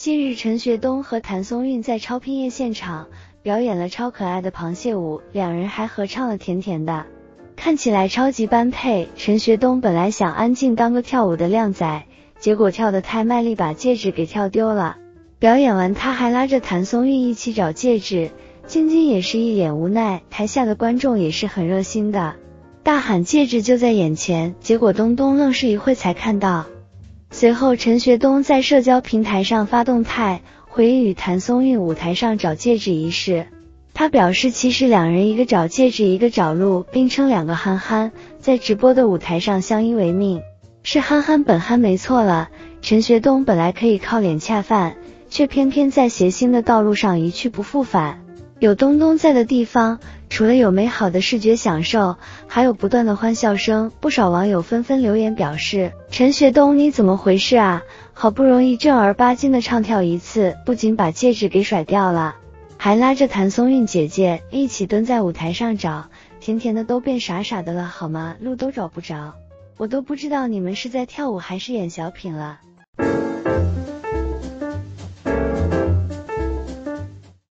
近日陈学冬和谭松韵在超拼夜现场表演了超可爱的螃蟹舞，两人还合唱了甜甜的，看起来超级般配。陈学冬本来想安静当个跳舞的靓仔，结果跳得太卖力，把戒指给跳丢了。表演完他还拉着谭松韵一起找戒指，晶晶也是一脸无奈，台下的观众也是很热心的，大喊戒指就在眼前，结果东东愣是一会才看到。随后陈学冬在社交平台上发动态回忆与谭松韵舞台上找戒指一事，他表示其实两人一个找戒指一个找路，并称两个憨憨在直播的舞台上相依为命，是憨憨本憨没错了。陈学冬本来可以靠脸恰饭，却偏偏在谐星的道路上一去不复返。有东东在的地方，除了有美好的视觉享受，还有不断的欢笑声。不少网友纷纷留言表示，陈学冬你怎么回事啊，好不容易正儿八经的唱跳一次，不仅把戒指给甩掉了，还拉着谭松韵姐姐一起蹲在舞台上找，甜甜的都变傻傻的了好吗？路都找不着，我都不知道你们是在跳舞还是演小品了。